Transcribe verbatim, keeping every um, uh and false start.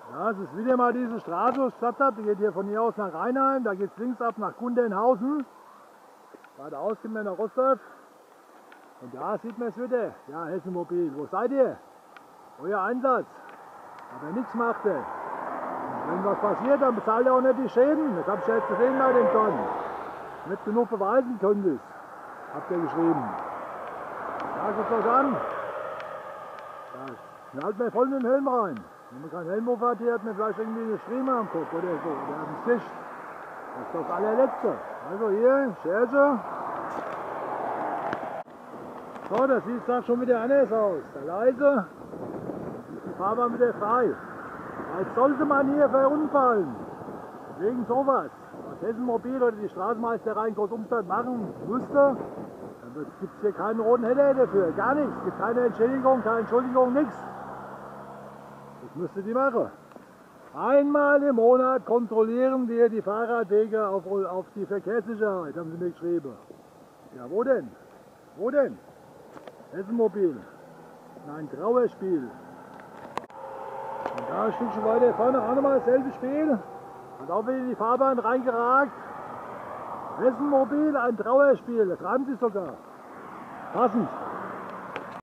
Ja, es ist wieder mal diese Straße, wo ich gesagt habe, die geht hier von hier aus nach Rheinheim, da geht es links ab nach Gundenhausen. Geradeaus kommen wir nach Rostorf. Und da sieht man es wieder. Ja, Hessenmobil, wo seid ihr? Euer Einsatz. Aber nichts macht er. Wenn was passiert, dann bezahlt er auch nicht die Schäden. Das habe ich jetzt gesehen bei den Tonnen. Nicht genug beweisen könntest, habt ihr geschrieben. Ja, guckt euch an. Ja, dann halten wir voll mit dem Helm rein. Wenn man keinen Helm auf hat, hier hat man vielleicht irgendwie eine Striemen am Kopf oder so, oder am Gesicht. Das ist doch das allerletzte. Also hier, Scherze. So, das sieht jetzt schon wieder anders aus. Da leise, die Fahrbahn wieder frei. Als sollte man hier verunfallen. Wegen sowas. Was Hessenmobil oder die Straßenmeisterei in Großumstadt machen müsste, dann gibt es hier keinen roten Heller dafür. Gar nichts. Es gibt keine Entschädigung, keine Entschuldigung, nichts. Das müsste die machen. Einmal im Monat kontrollieren wir die Fahrradwege auf, auf die Verkehrssicherheit, haben sie mir geschrieben. Ja, wo denn? Wo denn? Hessenmobil. Ein graues Spiel. Und da ein Stückchen weiter vorne auch nochmal dasselbe Spiel. Hat auch wieder in die Fahrbahn reingeragt. Hessenmobil, ein Trauerspiel, das reimt sich sogar. Passend.